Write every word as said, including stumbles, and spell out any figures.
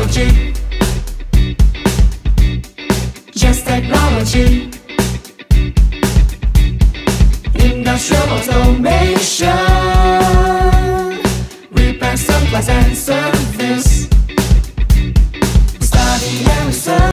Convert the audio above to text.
technology. Jess technology. Industrial automation. Repair, supplies and service.